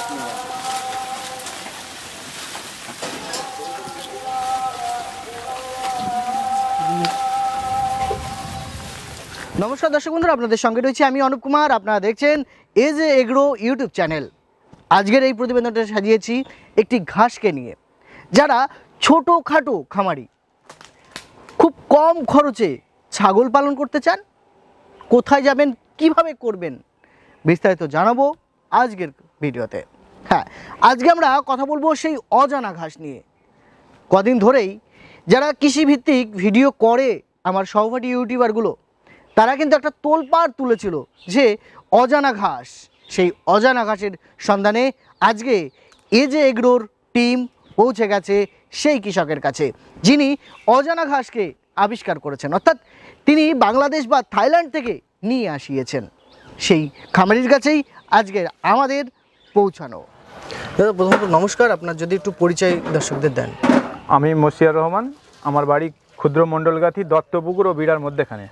নমস্কার দর্শক বন্ধুরা, আপনাদের সঙ্গে রয়েছে আমি অনুপ কুমার। আপনারা দেখছেন এজ এ এগ্রো ইউটিউব চ্যানেল। আজকের এই প্রতিবেদনটা সাজিয়েছি একটি ঘাসকে নিয়ে। যারা ছোটোখাটো খামারি, খুব কম খরচে ছাগল পালন করতে চান, কোথায় যাবেন, কিভাবে করবেন, বিস্তারিত জানাবো আজকের ভিডিওতে। হ্যাঁ, আজকে আমরা কথা বলবো সেই অজানা ঘাস নিয়ে। কদিন ধরেই যারা কৃষিভিত্তিক ভিডিও করে আমার সহপাঠী ইউটিউবারগুলো, তারা কিন্তু একটা তোলপাড় তুলেছিল যে অজানা ঘাস। সেই অজানা ঘাসের সন্ধানে আজকে এজ এ এগ্রোর টিম পৌঁছে গেছে সেই কৃষকের কাছে, যিনি অজানা ঘাসকে আবিষ্কার করেছেন, অর্থাৎ তিনি বাংলাদেশ বা থাইল্যান্ড থেকে নিয়ে আসিয়েছেন। সেই খামারির কাছেই আজকের আমাদের পৌঁছানো। দাদা, প্রথমত নমস্কার, আপনার যদি একটু পরিচয় দর্শকদের দেন। আমি মশিয়ার রহমান, আমার বাড়ি ক্ষুদ্র মণ্ডলগাথি, দত্তপুকুর ও বিড়ার মধ্যেখানে।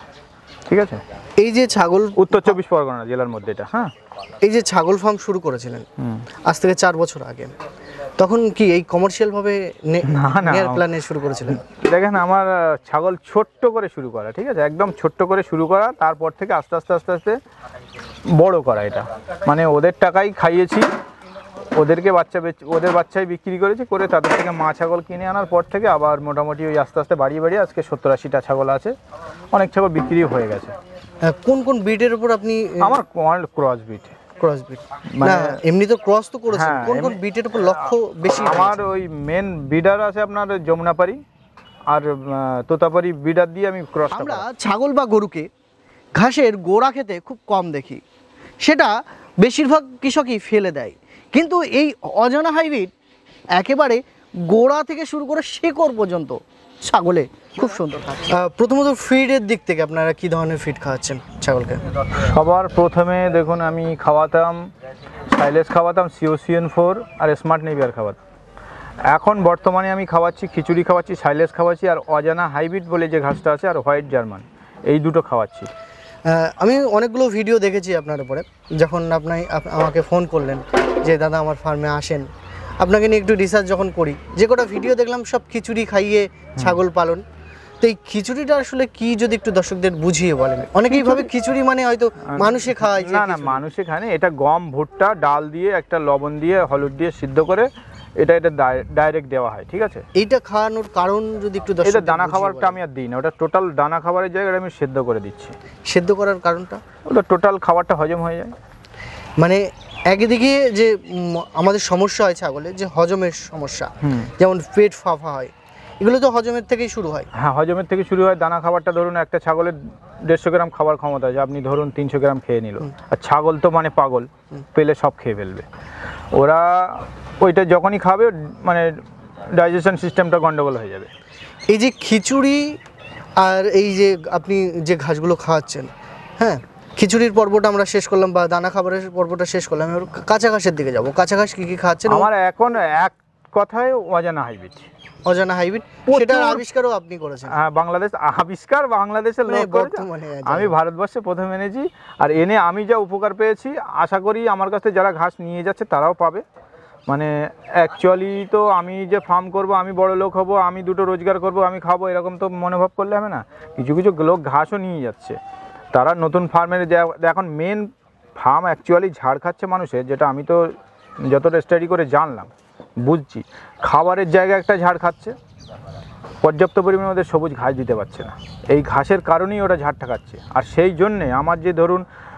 ঠিক আছে, এই যে ছাগল, উত্তর 24 পরগনা জেলার মধ্যে এটা। হ্যাঁ, এই যে ছাগল ফার্ম শুরু করেছিলেন আজ থেকে 4 বছর আগে, তখন কি এই কমার্শিয়ালভাবে নেয়ার প্ল্যানে শুরু করেছিলেন? দেখেন, আমার ছাগল ছোট্ট করে শুরু করা, ঠিক আছে, একদম ছোট্ট করে শুরু করা, তারপর থেকে আস্তে আস্তে আস্তে আস্তে বড় করা। এটা মানে ওদের টাকাই খাইয়েছি, ওদেরকে ওদের বাচ্চাই বিক্রি করেছি, করে তাদের থেকে মা ছাগল কিনে আনার পর থেকে আবার মোটামুটি ওই আস্তে আস্তে বাড়িয়ে বাড়িয়ে আজকে 70-80টা ছাগল আছে। অনেক ছাগল বিক্রি হয়ে গেছে। কোন কোন ব্রিডের উপর আপনি? আমার ক্রস ব্রিড। ক্রস ব্রিড মানে এমনি তো ক্রস তো করেছেন, কোন কোন ব্রিডের উপর লক্ষ্য বেশি? আমার ওই মেন ব্রিডার আছে আপনার যমুনাপাড়ি আর তোতাপাড়ি ব্রিডার দিয়ে আমি ক্রস। আমরা ছাগল বা গরুকে ঘাসের গোড়া খেতে খুব কম দেখি, সেটা বেশিরভাগ কৃষকই ফেলে দেয়। কিন্তু এই অজানা হাইব্রিড একেবারে গোড়া থেকে শুরু করে শেকড় পর্যন্ত ছাগলে খুব সুন্দর। প্রথমত ফিডের দিক থেকে আপনারা কি ধরনের ফিড খাওয়াচ্ছেন ছাগলকে? সবার প্রথমে দেখুন, আমি খাওয়াতাম সাইলেজ, খাওয়াতাম COCN4 আর স্মার্ট নেভিয়ার খাওয়াতাম। এখন বর্তমানে আমি খাওয়াচ্ছি খিচুড়ি খাওয়াচ্ছি, সাইলেজ খাওয়াচ্ছি, আর অজানা হাইব্রিড বলে যে ঘাসটা আছে, আর হোয়াইট জার্মান, এই দুটো খাওয়াচ্ছি। আমি অনেকগুলো ভিডিও দেখেছি আপনার উপরে। যখন আপনি আমাকে ফোন করলেন যে দাদা আমার ফার্মে আসেন, আপনাকে নিয়ে একটু রিসার্চ যখন করি, যে কটা ভিডিও দেখলাম সব খিচুড়ি খাইয়ে ছাগল পালন। তো এই খিচুড়িটা আসলে কি, যদি একটু দর্শকদের বুঝিয়ে বলেন। অনেকেই ভাবে খিচুড়ি মানে হয়তো মানুষে খায়। না না, মানুষে খায় না। এটা গম, ভুট্টা, ডাল দিয়ে, একটা লবণ দিয়ে, হলুদ দিয়ে সিদ্ধ করে এটা ডাইরেক্ট দেওয়া হয়। ঠিক আছে, এইটা খাওয়ানোর কারণ যদি একটু এটা দানা খাবারটা আমি আর দিই না, ওটা টোটাল দানা খাবারের জায়গায় আমি সেদ্ধ করে দিচ্ছি। সেদ্ধ করার কারণটা? ওটা টোটাল খাবারটা হজম হয়ে যায়। মানে একদিকে যে আমাদের সমস্যা হয় ছাগলের, যে হজমের সমস্যা, যেমন পেট ফাঁপা হয়, এগুলো তো হজমের থেকেই শুরু হয়। হ্যাঁ, হজমের থেকে শুরু হয়। দানা খাবারটা ধরুন একটা ছাগলের 150 গ্রাম খাবার ক্ষমতা আছে, আপনি ধরুন 300 গ্রাম খেয়ে নিল। আর ছাগল তো মানে পাগল, পেলে সব খেয়ে ফেলবে। ওরা ওইটা যখনই খাবে মানে ডাইজেশন সিস্টেমটা গন্ডগোল হয়ে যাবে। এই যে খিচুড়ি আর এই যে আপনি যে ঘাসগুলো খাওয়াচ্ছেন, হ্যাঁ, খিচুড়ির পর্বটা আমরা শেষ করলাম বা দানা খাবারের পর্বটা শেষ করলাম, এবার কাঁচা ঘাসের দিকে যাব। কাঁচা ঘাস কী কী খাওয়াচ্ছেন? আমার এখন এক কথায় অজানা হাইব্রিড। অজানা হাইব্রিড, সেটার আবিষ্কারও আপনি করেছেন? হ্যাঁ, বাংলাদেশের লোক করেছে, আমি ভারতবর্ষে প্রথম এনেছি। আর এনে আমি যা উপকার পেয়েছি, আশা করি আমার কাছে যারা ঘাস নিয়ে যাচ্ছে তারাও পাবে। মানে অ্যাকচুয়ালি তো আমি যে ফার্ম করব, আমি বড় লোক হব, আমি দুটো রোজগার করব, আমি খাবো, এরকম তো মনোভাব করলে হবে না। কিছু কিছু লোক ঘাসও নিয়ে যাচ্ছে, তারা নতুন ফার্মের এখন মেন ফার্ম অ্যাকচুয়ালি ঝাড় খাচ্ছে মানুষের, যেটা আমি তো যতটা স্টাডি করে জানলাম বুঝছি। খাবারের জায়গায় একটা ঝাড় খাচ্ছে, পর্যাপ্ত পরিমাণে ওদের সবুজ ঘাস দিতে পারছে না, এই ঘাসের কারণেই ওরা ঝাড়টা খাচ্ছে। আর সেই জন্যে আমার যে ধরুন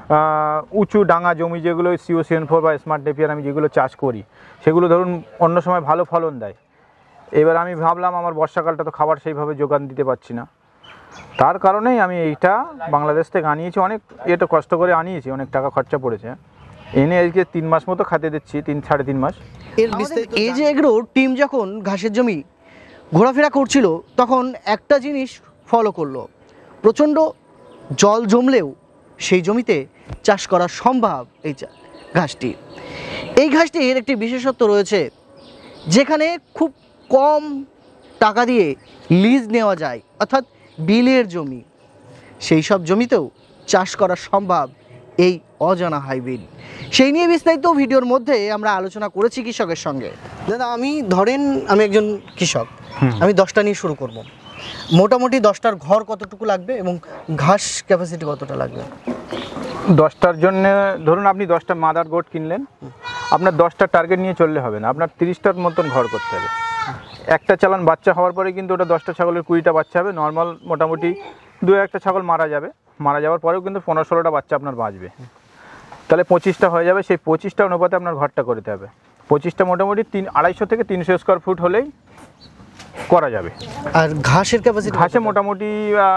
উঁচু ডাঙা জমি, যেগুলো COCN4 বা স্মার্ট নেপিয়ার আমি যেগুলো চাষ করি, সেগুলো ধরুন অন্য সময় ভালো ফলন দেয়। এবার আমি ভাবলাম আমার বর্ষাকালটা তো খাবার সেইভাবে যোগান দিতে পারছি না, তার কারণেই আমি এইটা বাংলাদেশ থেকে আনিয়েছি। অনেক এটা কষ্ট করে আনিয়েছি, অনেক টাকা খরচা পড়েছে। এনে আজকে 3 মাস মতো খেতে দিচ্ছি, 3-3.5 মাস। এই যে এগ্রোর টিম যখন ঘাসের জমি ঘোরাফেরা করছিল, তখন একটা জিনিস ফলো করলো, প্রচণ্ড জল জমলেও সেই জমিতে চাষ করা সম্ভব এই ঘাসটি। এই ঘাসটির একটি বিশেষত্ব রয়েছে, যেখানে খুব কম টাকা দিয়ে লিজ নেওয়া যায়, অর্থাৎ বিলের জমি, সেই সব জমিতেও চাষ করা সম্ভব এই অজানা হাইব্রিড, সেই নিয়ে বিস্তারিত ভিডিওর মধ্যে আমরা আলোচনা করেছি কৃষকের সঙ্গে। দাদা ধরেন আমি একজন কৃষক, আমি 10টা নিয়ে শুরু করব, মোটামুটি 10টার ঘর কতটুকু লাগবে এবং ঘাস ক্যাপাসিটি কতটা লাগবে? 10টার জন্য ধরুন আপনি 10টা মাদার গোট কিনলেন, আপনার 10টা টার্গেট নিয়ে চললে হবে না, আপনার 30টার মতন ঘর করতে হবে। একটা চালান বাচ্চা হওয়ার পরে কিন্তু ওটা 10টা ছাগলের 20টা বাচ্চা হবে। নর্মাল মোটামুটি 2-1টা ছাগল মারা যাবে, মারা যাওয়ার পরেও কিন্তু 15-16টা বাচ্চা আপনার বাঁচবে, তাহলে 25টা হয়ে যাবে। সেই 25টা অনুপাতে আপনার ঘরটা করতে হবে। 25টা মোটামুটি 250 থেকে 300 স্কোয়ার ফুট হলেই করা যাবে। আর ঘাসের ক্যাপাসিটি? ঘাসে মোটামুটি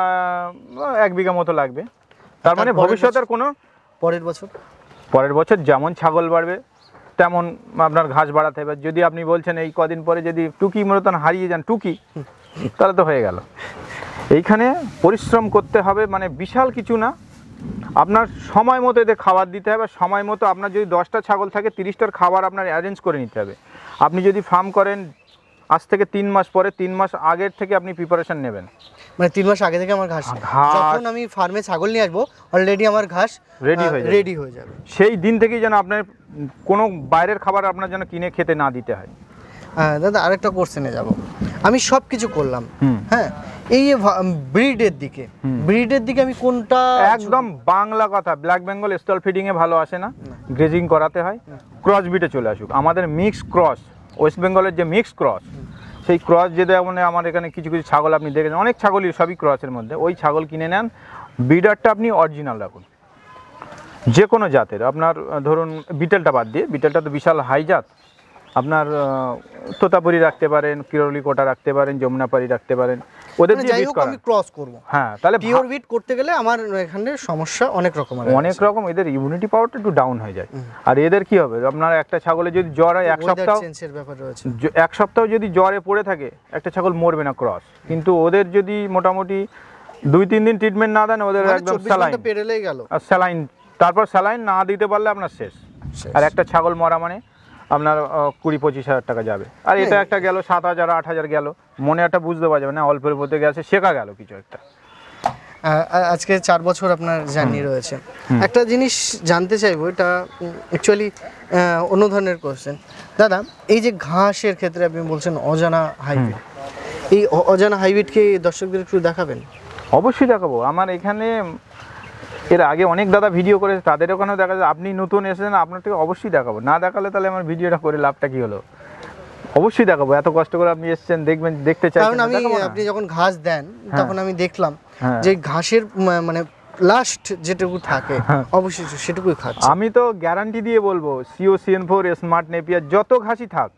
1 বিঘা মতো লাগবে। তার মানে ভবিষ্যতের কোনো পরের বছর যেমন ছাগল বাড়বে তেমন আপনার ঘাস বাড়াতে হবে। যদি আপনি বলছেন এই কদিন পরে যদি টুকি মতন হারিয়ে যান টুকি, তাহলে তো হয়ে গেল। এইখানে পরিশ্রম করতে হবে, মানে বিশাল কিছু না, আপনার সময় মতো এদের খাবার দিতে হবে। সময় মতো আপনার যদি 10টা ছাগল থাকে 30টার খাবার আপনার অ্যারেঞ্জ করে নিতে হবে। আপনি যদি ফার্ম করেন আজ থেকে 3 মাস পরে 3 মাস আগের থেকে আপনি প্রিপারেশন নেবেন, মানে 3 মাস আগে থেকে আমার ঘাস যখন আমি ফার্মে ছাগল নিয়ে আসবো অলরেডি আমার ঘাস রেডি হয়ে যাবে। সেই দিন থেকেই যেন আপনার কোনো বাইরের খাবার আপনার যেন কিনে খেতে না দিতে হয়। দাদা আরেকটা কোশ্চেনে যাব, আমি সব কিছু করলাম, হ্যাঁ, এই ব্রিডের দিকে আমি কোনটা? একদম বাংলা কথা, ব্ল্যাক বেঙ্গল স্টল ফিডিংয়ে ভালো আসে না, গ্রেজিং করাতে হয়, ক্রস ব্রিডে চলে আসুক। আমাদের মিক্স ক্রস, ওয়েস্ট বেঙ্গলের যে মিক্স ক্রস, সেই ক্রস যেটা মানে আমার এখানে কিছু কিছু ছাগল আপনি দেখেছেন, অনেক ছাগলই সবই ক্রসের মধ্যে, ওই ছাগল কিনে নেন। ব্রিডারটা আপনি অরিজিনাল রাখুন, যে কোনো জাতের। আপনার ধরুন বিটেলটা বাদ দিয়ে, বিটেলটা তো বিশাল হাই জাত, আপনার তোতাপুরি রাখতে পারেন, কিরলি কোটা রাখতে পারেন, যমুনাপাড়ি রাখতে পারেন, ওদের দিয়ে বিট করা। আমি ক্রস করব, হ্যাঁ, তাহলে পিওর বিট করতে গেলে আমার এখানে সমস্যা অনেক রকম, এদের ইমিউনিটি পাওয়ারটা একটু ডাউন হয়ে যায়। আর এদের কি হবে, আপনার একটা ছাগলে যদি জ্বর হয় 1 সপ্তাহ, 1 সপ্তাহ যদি জ্বরে পড়ে থাকে একটা ছাগল মরবে না ক্রস, কিন্তু ওদের যদি মোটামুটি 2-3 দিন ট্রিটমেন্ট না দেন ওদের একদম স্যালাইন পেরেলেই গেল, আর স্যালাইন, তারপর স্যালাইন না দিতে পারলে আপনার শেষ। আর একটা ছাগল মরা মানে আপনার 20-25 হাজার টাকা যাবে। আর এটা একটা গেল 7,000-8,000 গেল, মনে একটা বুঝতে পারা যাবে না, অল্পের মধ্যে গেছে, শেখা গেল কিছু একটা। আজকে 4 বছর আপনার জার্নি রয়েছে, একটা জিনিস জানতে চাইবো, এটা অ্যাকচুয়ালি অন্য ধরনের কোশ্চেন। দাদা এই যে ঘাসের ক্ষেত্রে আপনি বলছেন অজানা হাইব্রিড, এই অজানা হাইব্রিডকে দর্শকদের একটু দেখাবেন? অবশ্যই দেখাবো। আমার এখানে এর আগে অনেক দাদা ভিডিও করেছে, তাদের ওখানেও দেখা যায়। আপনি নতুন এসেছেন, আপনার থেকে অবশ্যই দেখাবো, না দেখালে তাহলে আমার ভিডিওটা করে লাভটা কি হলো? অবশ্যই দেখাবো, এত কষ্ট করে আপনি এসেছেন, দেখবেন, দেখতে চাইছেন। কারণ আপনি যখন ঘাস দেন তখন আমি দেখলাম যে ঘাসের মানে লাস্ট যেটুকু থাকে অবশ্যই সেটুকুই খাচ্ছে। আমি তো গ্যারান্টি দিয়ে বলবো, COCN4 স্মার্ট নেপিয়ার যত ঘাসই থাক,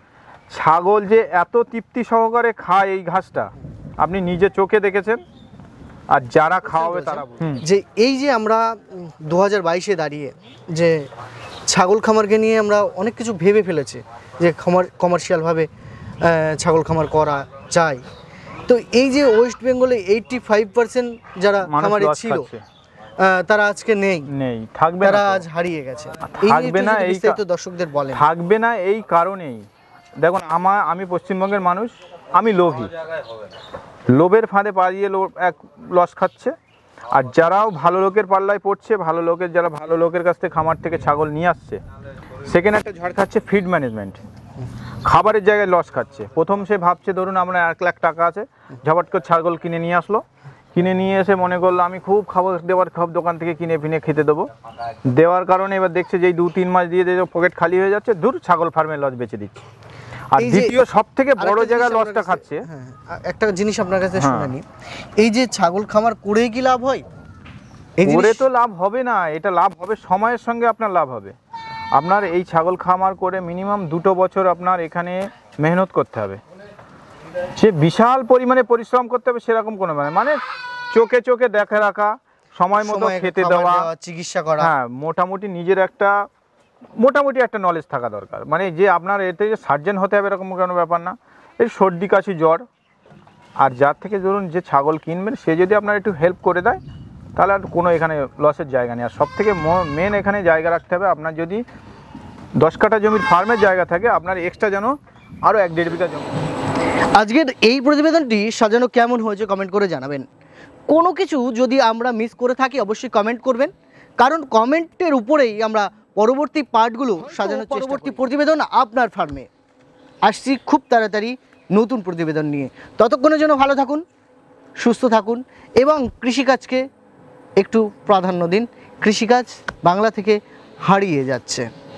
ছাগল যে এত তৃপ্তি সহকারে খায় এই ঘাসটা আপনি নিজে চোখে দেখেছেন, আর যারা খাওয়াবে তারা। যে এই যে আমরা 2022-এ দাঁড়িয়ে যে ছাগল খামারকে নিয়ে আমরা অনেক কিছু ভেবে ফেলেছি যে কমার্শিয়ালভাবে ছাগল খামার করা যায়, তো এই যে ওয়েস্ট বেঙ্গলে 85% যারা খামারে ছিল তারা আজকে নেই, থাকবে, তারা আজ হারিয়ে গেছে। থাকবে না, এই তো দর্শকদের বলে থাকবে না এই কারণেই। দেখুন আমি পশ্চিমবঙ্গের মানুষ, আমি লোভী, লোভের ফাঁদে পা দিয়ে এক লস খাচ্ছে। আর যারাও ভালো লোকের পাল্লায় পড়ছে, যারা ভালো লোকের কাছ থেকে খামার থেকে ছাগল নিয়ে আসছে, সেখানে একটা ঝড় খাচ্ছে ফিড ম্যানেজমেন্ট, খাবারের জায়গায় লস খাচ্ছে। প্রথম সে ভাবছে ধরুন আমরা 1 লাখ টাকা আছে, ঝপাট করে ছাগল কিনে নিয়ে আসলো, কিনে নিয়ে এসে মনে করলো আমি খুব খাবার দেওয়ার সব দোকান থেকে কিনে খেতে দেবো, দেওয়ার কারণে এবার দেখছে যে 2-3 মাস দিয়ে পকেট খালি হয়ে যাচ্ছে, দূর ছাগল ফার্মের লস বেঁচে দিচ্ছে। আর দ্বিতীয় সব থেকে বড় জায়গায় লসটা খাচ্ছে, একটা জিনিস আপনার কাছে শুনে নি, এই যে ছাগল খামার করেই কি লাভ হয়? করে তো লাভ হবে না, এটা লাভ হবে সময়ের সঙ্গে, আপনার লাভ হবে। আপনার এই ছাগল খামার করে মিনিমাম 2 বছর আপনার এখানে মেহনত করতে হবে, সে বিশাল পরিমাণে পরিশ্রম করতে হবে, সেরকম কোনো মানে চোখে চোখে দেখে রাখা, সময় মতো খেতে দেওয়া, চিকিৎসা করা, হ্যাঁ, মোটামুটি নিজের একটা নলেজ থাকা দরকার। মানে যে আপনার এতে যে সার্জেন হতে হবে এরকম কোনো ব্যাপার না, এই সর্দি কাশি জ্বর, আর যার থেকে ধরুন যে ছাগল কিনবেন সে যদি আপনার একটু হেল্প করে দেয় তাহলে আর কোনো এখানে লসের জায়গা নেই। আর সব থেকে মেন এখানে জায়গা রাখতে হবে, আপনার যদি 10 কাঠা জমির ফার্মের জায়গা থাকে, আপনার এক্সট্রা যেন আরও 1-1.5 বিঘা জমি। আজকের এই প্রতিবেদনটি সাজানো কেমন হয়েছে কমেন্ট করে জানাবেন। কোনো কিছু যদি আমরা মিস করে থাকি অবশ্যই কমেন্ট করবেন, কারণ কমেন্টের উপরেই আমরা পরবর্তী পার্টগুলো সাজানোর পরবর্তী প্রতিবেদন আপনার ফার্মে আসছি খুব তাড়াতাড়ি নতুন প্রতিবেদন নিয়ে। ততক্ষণের জন্য ভালো থাকুন, সুস্থ থাকুন এবং কৃষিকাজকে একটু প্রাধান্য দিন। কৃষিকাজ বাংলা থেকে হারিয়ে যাচ্ছে।